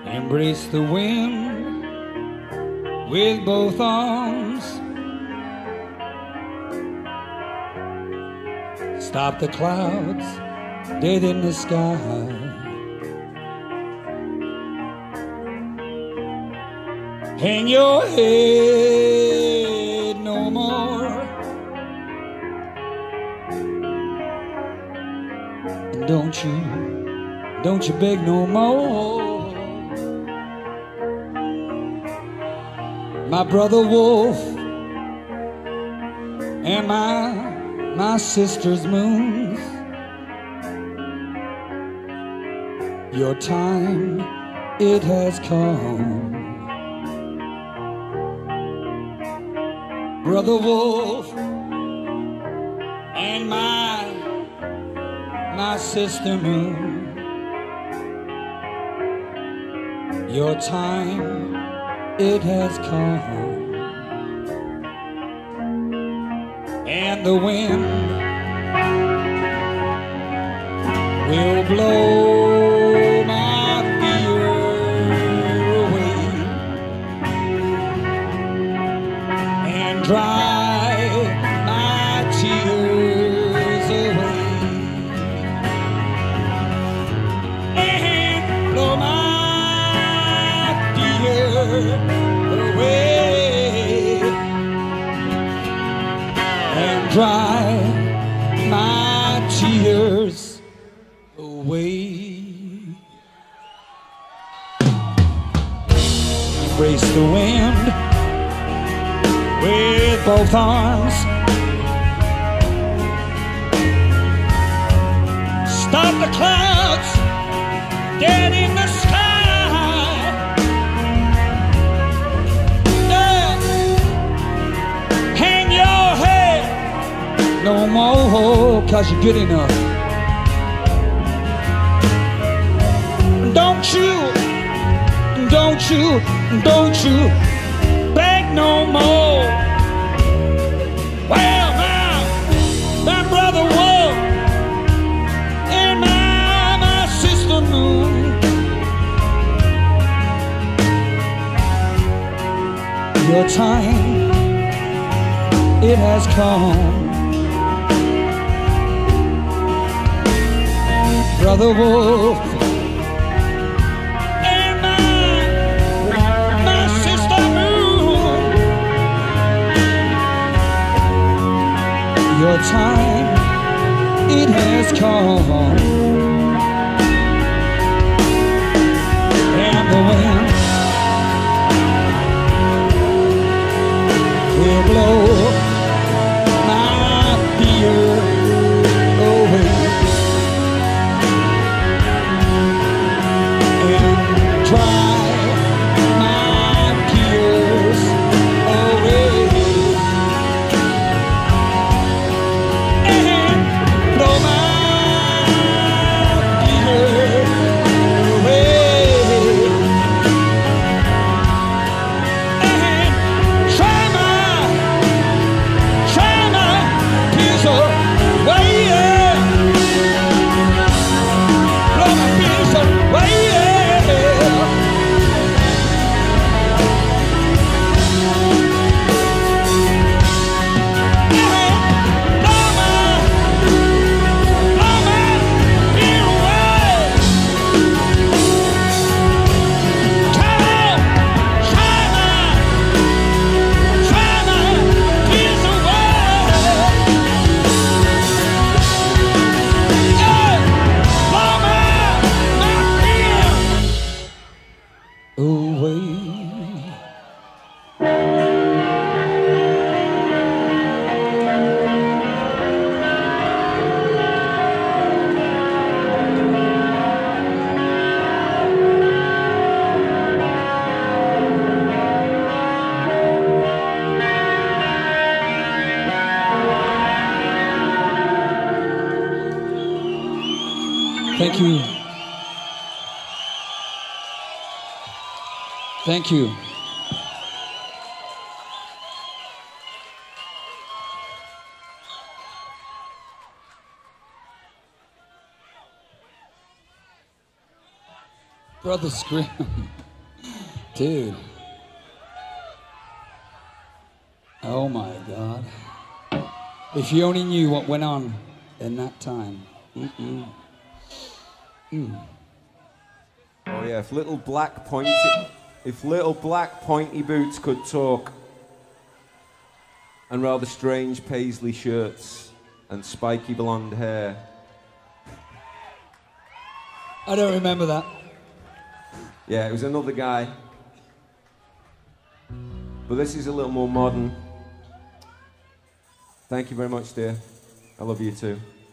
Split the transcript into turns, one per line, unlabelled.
Embrace the wind with both arms. Stop the clouds dead in the sky. Hang your head no more. And don't you beg no more. My brother Wolf and my sister's moons. Your time, it has come. Brother Wolf and my sister moon. Your time, it has come. And the wind will blow my fear away and dry my tears away and blow my fear away and dry my tears away. Embrace the wind with both arms. Stop the clouds dead in the sky. Hang your head no more, 'cause you're good enough. Don't you beg no more. Well, my brother Wolf and my sister Moon. Your time, it has come. Brother Wolf and my sister Moon. Your time, it has come. And the wind will blow my fear away and dry my tears away and blow my fear away and dry my tears away, blow my tears away. Thank you. Thank you. Brother Scream. Dude. Oh my God. If you only knew what went on in that time. Mm-mm. Mm.
Oh yeah, if little black pointy boots could talk, and rather strange paisley shirts and spiky blonde hair.
I don't remember that.
Yeah, it was another guy. But this is a little more modern. Thank you very much, dear. I love you too.